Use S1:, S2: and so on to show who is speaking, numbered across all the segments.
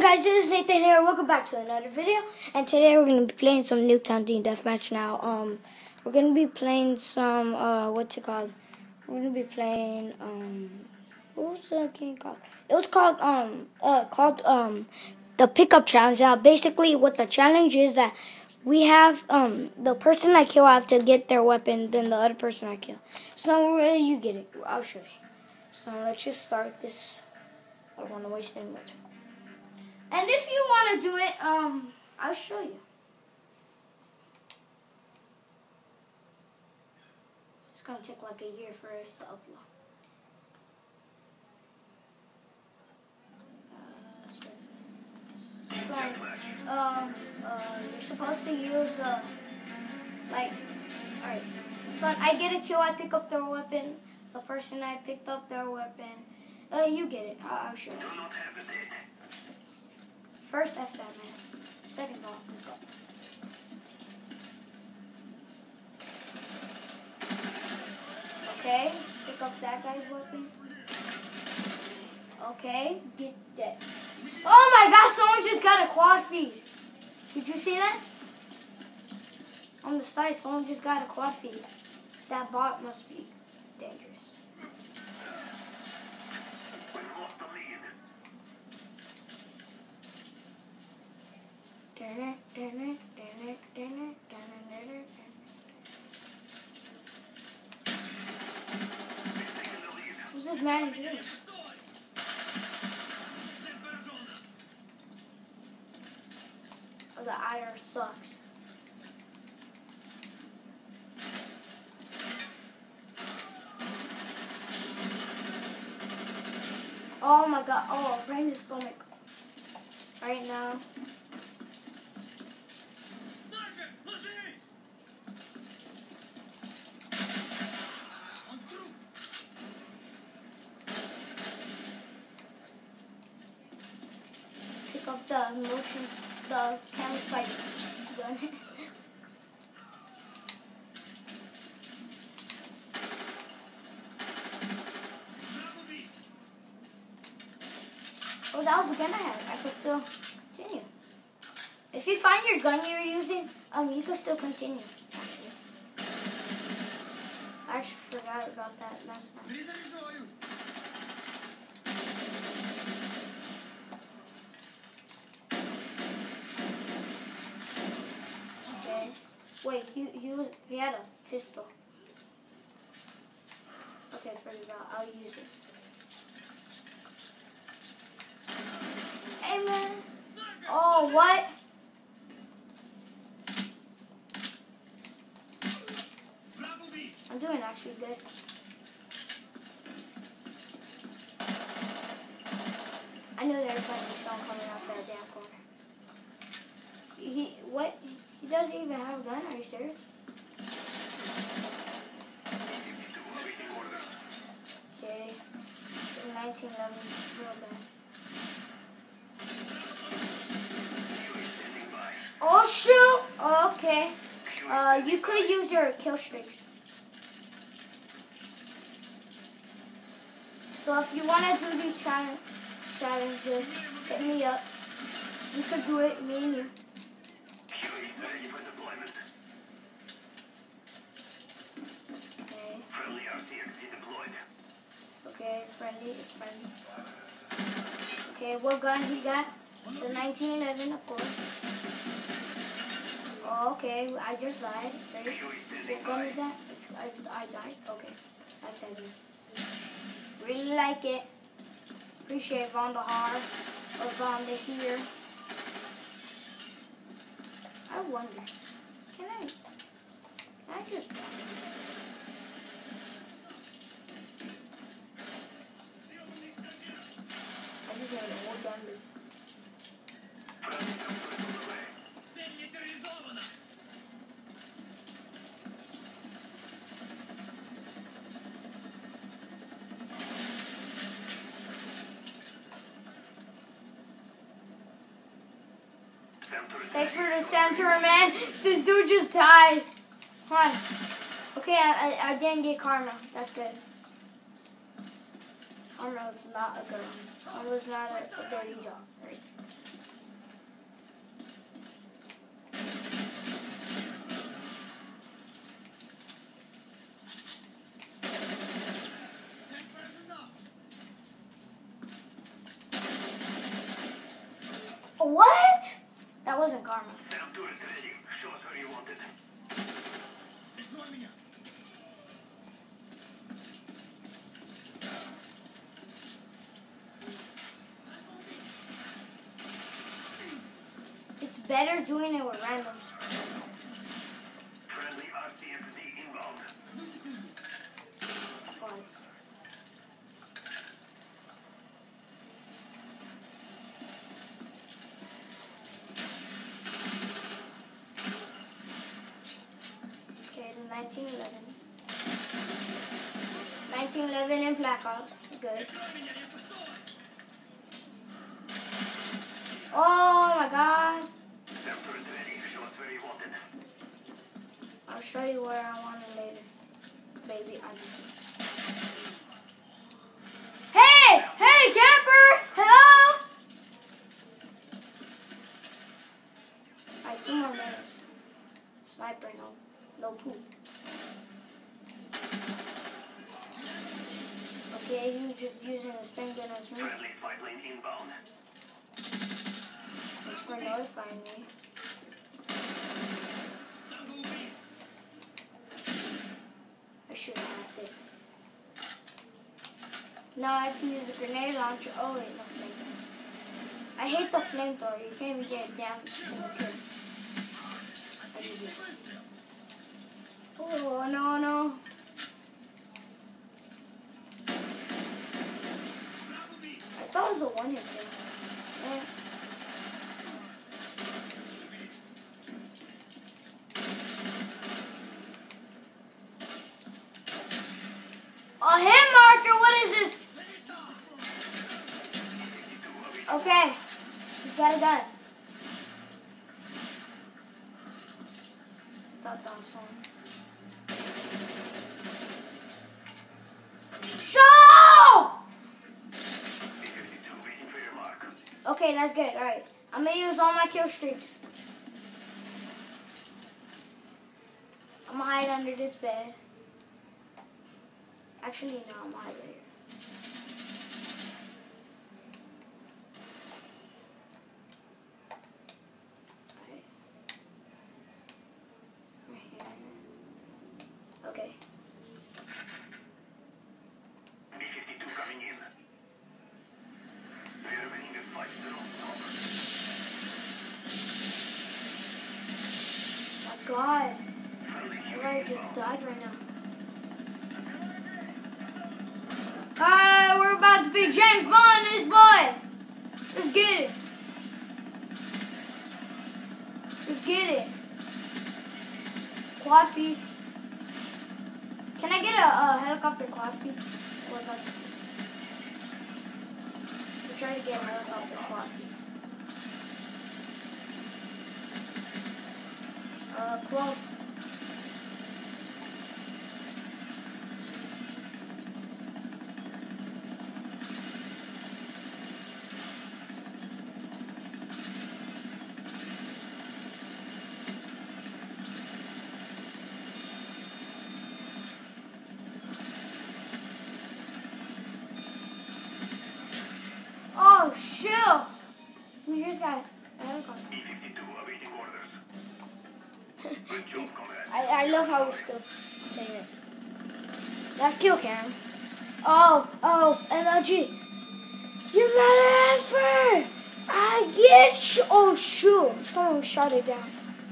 S1: guys, this is Nathan here. Welcome back to another video. And today we're going to be playing some Nuketown Team Deathmatch now. We're going to be playing some, what's it called? We're going to be playing, what was the game called? It was called, the Pickup Challenge. Now, basically what the challenge is that we have, the person I kill, I have to get their weapon, then the other person I kill. So, you get it. I'll show you. So, let's just start this. I don't want to waste any more time. And if you want to do it, I'll show you. It's going to take like a year for us to upload. It's like, you're supposed to use, alright. So I get a kill, I pick up their weapon. The person I picked up their weapon. You get it. I'll show you. First F that man. Second ball. Let's go. Okay. Pick up that guy's weapon. Okay. Get that. Oh my god, someone just got a quad feed. Did you see that? On the side, someone just got a quad feed. That bot must be dangerous. Who's this man doing? Oh, the IR sucks. Oh my god. Oh, right in the stomach. Right now. Pick up the camera spike gun. Oh, that was the gun I had. I could still continue. If you find your gun you're using, you can still continue, actually. I actually forgot about that last time. Okay. Wait, he had a pistol. Okay, forget about it. I'll use it. Hey man. Oh, what? I'm doing actually good. I knew there was going to be someone coming out that damn corner. What? He doesn't even have a gun? Are you serious? Okay. 1911. Real bad. Oh shoot! Oh, okay. You could use your kill streaks. So if you want to do these challenges, hit me up. You could do it, me and you. Okay. Okay, friendly, it's friendly. Okay, what gun he got? The 1911, of course. Oh, okay, I just lied. Right? What gun is that? I died? Okay. Like that is. Really like it. Appreciate Von the Har or Von the Here. I wonder, can I just die? I just need a whole gun loop. Thanks for the center, man. This dude just died. Come on. Okay, I didn't get karma. That's good. Karma was not a good one. Karma was not a dirty dog, right? wasn't karma. It's better doing it with randoms.
S2: Friendly RCXD inbound.
S1: Okay, 1911. 1911 in Black Ops. Good. Oh my god. I'll show you where I want it later. Baby, I'm just... Hey! Hey, camper! Hello? Alright, 2 more minutes. Sniper, no poop. Okay, he's just using the same gun as me.
S2: Friendly fight lane inbound.
S1: Thanks for notifying me. I should have had it. Now I have to use a grenade launcher. Oh wait, no flamethrower. I hate the flamethrower. You can't even get it down. Oh no. I thought it was a one-hit thing. A hit marker? What is this? Okay. He's got a gun. I thought that was someone. Okay, that's good. Alright. I'm going to use all my kill streaks. I'm going to hide under this bed. Actually, no, I'm going to hide right here. Alright. Right here. Okay.
S2: B-52 coming in.
S1: My God. Everybody just died right now. We're about to be James Bond, this boy. Let's get it. Let's get it. Quad feed. Can I get a helicopter quad feed? Or not? We're trying to get a helicopter quad feed. Close. Oh, shoot! We just got a helicopter.
S2: B-52 awaiting orders. Good job, comrade.
S1: I love how we still saying it. That's kill cam. Oh, MLG. You better answer! I get you! Oh, shoot. Someone shot it down.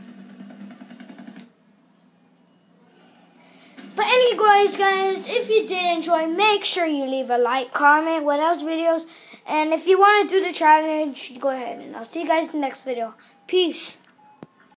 S1: But anyways, guys, if you did enjoy, make sure you leave a like, comment, what else videos. And if you want to do the challenge, go ahead. And I'll see you guys in the next video. Peace.